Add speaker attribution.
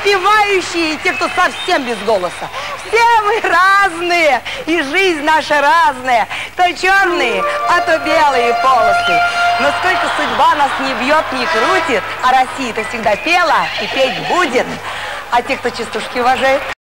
Speaker 1: подпевающие и те, кто совсем без голоса. Все мы разные, и жизнь наша разная. То черные, а то белые полосы. Но сколько судьба нас не бьет, не крутит, а Россия-то всегда пела и петь будет. А те, кто частушки уважает,